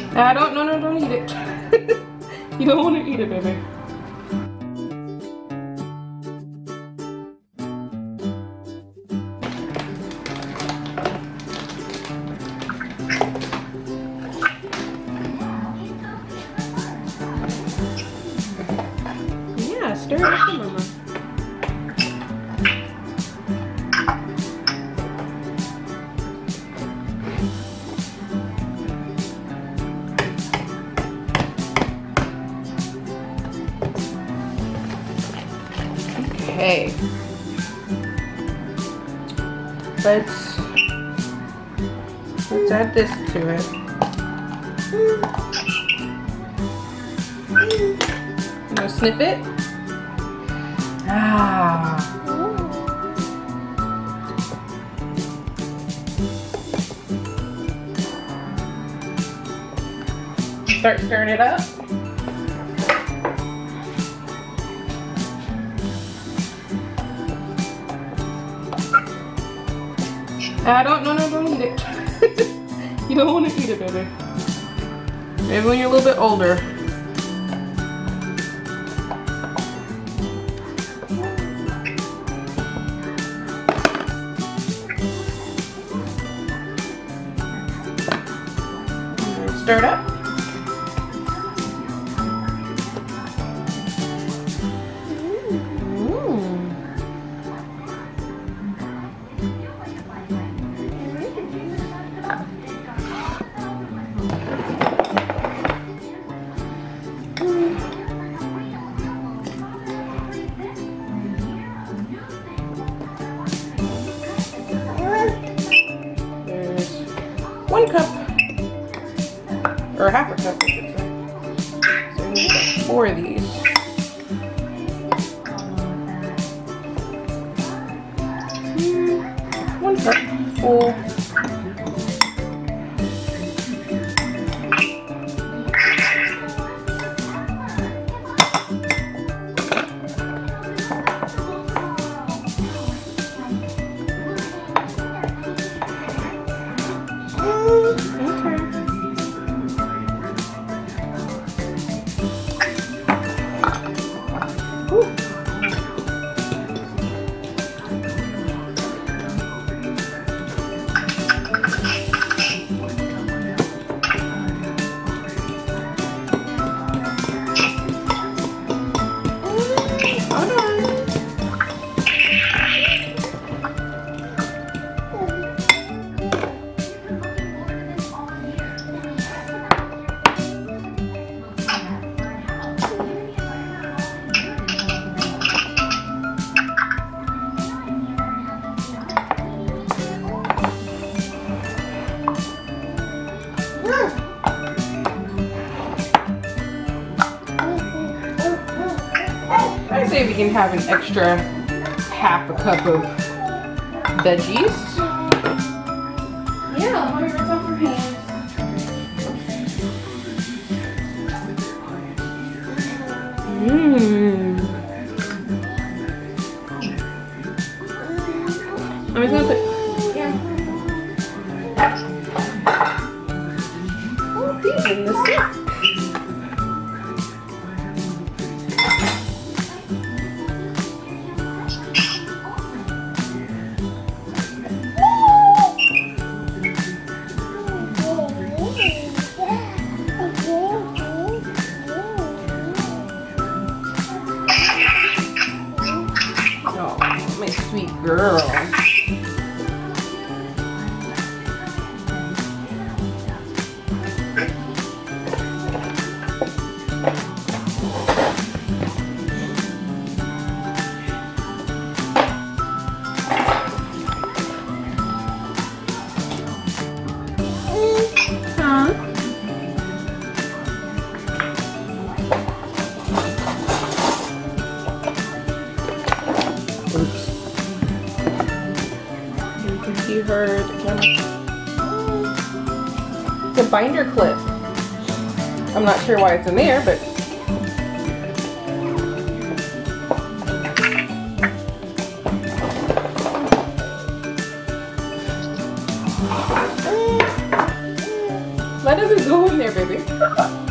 Don't eat it. You don't want to eat it, baby. Yeah, stir it up, Mama. Okay, let's add this to it. I'm gonna snip it. Start stirring it up. Don't eat it. You don't want to eat it, baby. Maybe when you're a little bit older. Stir it up. There's 1 cup, or half a cup, I should say. So we need 4 of these. 1 cup full. I say we can have an extra half a cup of veggies. Yeah, mommy ripped off her hands. I'm just gonna put, yeah. Oh, these in the soup. Sweet girl. You heard the binder clip. I'm not sure why it's in there, but Why does it go in there, baby?